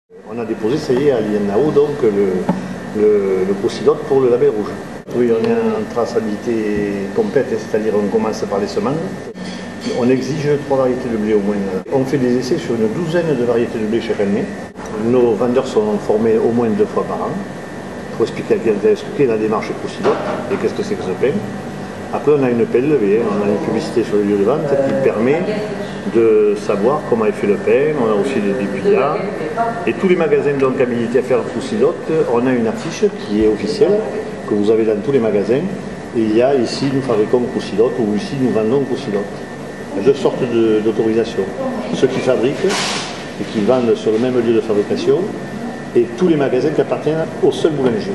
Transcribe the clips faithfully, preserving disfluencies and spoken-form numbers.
On a déposé, ça y est, à l'I N A O, donc le, le, le Procydote pour le label rouge. Oui, on est en traçabilité complète, c'est-à-dire on commence par les semences. On exige trois variétés de blé au moins. On fait des essais sur une douzaine de variétés de blé chaque année. Nos vendeurs sont formés au moins deux fois par an pour expliquer, expliquer la démarche Procydote et qu'est-ce que c'est que ce pain. Après, on a une P L V, on a une publicité sur le lieu de vente qui permet de savoir comment est fait le pain. On a aussi des dépouillards. Et tous les magasins donc habilités à faire Procydote, on a une affiche qui est officielle, que vous avez dans tous les magasins. Et il y a ici, nous fabriquons Procydote ou ici, nous vendons Procydote. Il y a deux sortes d'autorisation. Ceux qui fabriquent et qui vendent sur le même lieu de fabrication et tous les magasins qui appartiennent au seul boulanger.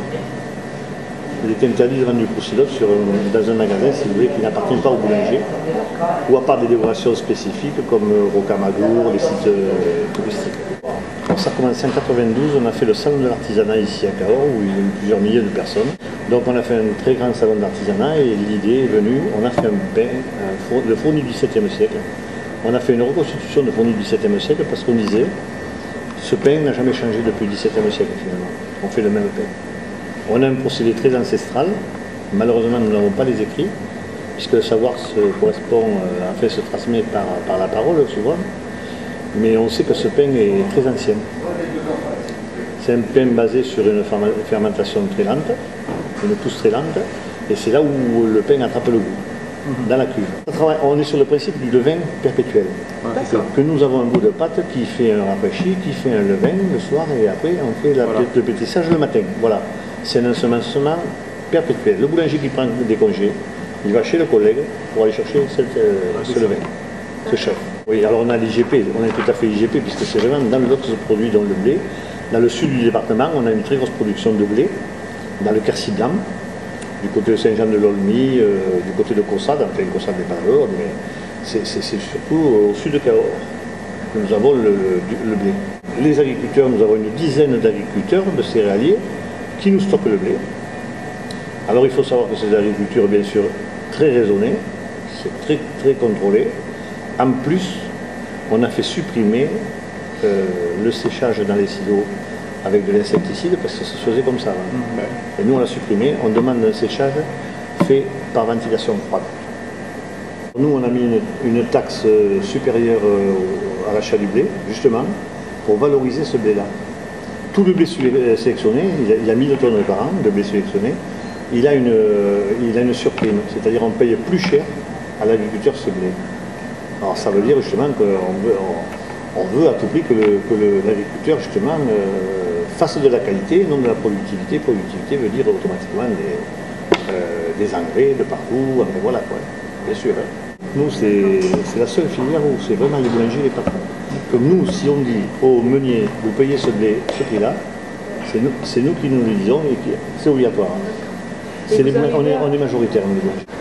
Il est interdit de vendre du Procydote sur, dans un magasin, si vous voulez, qui n'appartient pas au boulanger, ou à part des décorations spécifiques comme Rocamadour, les sites euh, touristiques. Alors, ça a commencé en quatre-vingt-douze, on a fait le salon de l'artisanat ici à Cahors, où il y a eu plusieurs milliers de personnes. Donc on a fait un très grand salon d'artisanat et l'idée est venue, on a fait un pain, un four, le fourni du dix-septième siècle. On a fait une reconstitution de fourni du dix-septième siècle parce qu'on disait, ce pain n'a jamais changé depuis le dix-septième siècle finalement. On fait le même pain. On a un procédé très ancestral, malheureusement nous n'avons pas les écrits, puisque le savoir se correspond, euh, en fait se transmet par, par la parole souvent, mais on sait que ce pain est très ancien. C'est un pain basé sur une fermentation très lente, une pousse très lente, et c'est là où le pain attrape le goût, mmh. dans la cuve. On est sur le principe du levain perpétuel, que, que nous avons un goût de pâte qui fait un rafraîchi, qui fait un levain le soir, et après on fait la, voilà. le pétrissage le matin. Voilà. C'est un ensemencement perpétuel. Le boulanger qui prend des congés, il va chez le collègue pour aller chercher cette, euh, ce levain, ce chef. Oui, alors on a l'I G P, on est tout à fait I G P, puisque c'est vraiment dans d'autres produits, dont le blé. Dans le sud du département, on a une très grosse production de blé, dans le Quercy blanc, du côté de Saint-Jean-de-Lolmy, euh, du côté de Caussade, enfin Caussade n'est pas à l'ordre, mais c'est surtout au sud de Cahors que nous avons le, le, le blé. Les agriculteurs, nous avons une dizaine d'agriculteurs, de céréaliers, qui nous stockent le blé. Alors il faut savoir que ces agricultures, bien sûr, très raisonnées, c'est très très contrôlé. En plus, on a fait supprimer euh, le séchage dans les silos avec de l'insecticide parce que ça se faisait comme ça. Hein. Mmh. Et nous on l'a supprimé, on demande un séchage fait par ventilation froide. Nous on a mis une, une taxe supérieure euh, à l'achat du blé, justement, pour valoriser ce blé-là. Tout le blé sélectionné, il y a, il y a mille tonnes par an de blé sélectionné, il a une, il a une surprime, c'est-à-dire on paye plus cher à l'agriculteur ce blé. Alors ça veut dire justement qu'on veut, on, on veut à tout prix que l'agriculteur justement euh, fasse de la qualité, non de la productivité. Productivité veut dire automatiquement des, euh, des engrais de partout, enfin voilà quoi, bien sûr. Hein. Nous c'est la seule filière où c'est vraiment les boulangers et les patrons. Comme nous, si on dit au meunier, vous payez ce blé, ce prix-là, c'est nous, nous qui nous le disons et c'est obligatoire. Les, on, est, on est majoritaire, nous, les boulangers.